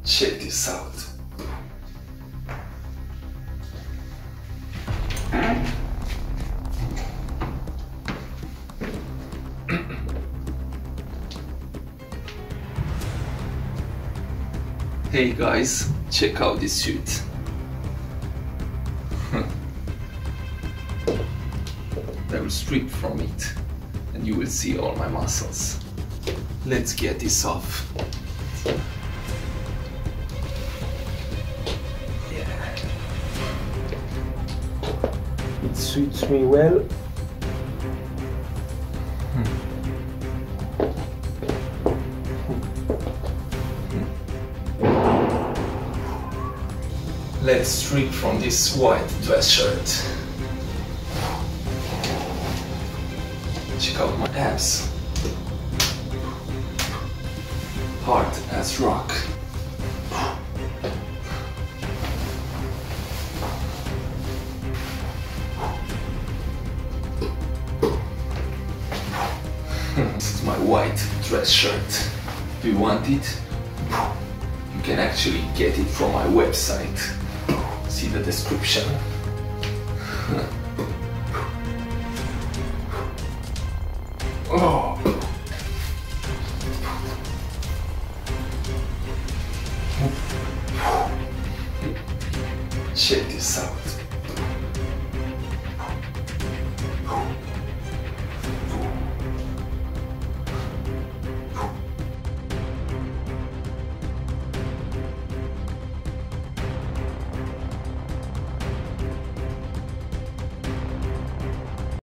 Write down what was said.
Check this out. Hey guys, check out this suit. I will strip from it and you will see all my muscles. Let's get this off. Yeah. It suits me well. Let's strip from this white dress shirt. Check out my abs. Hard as rock. This is my white dress shirt. Do you want it? You can actually get it from my website. See the description.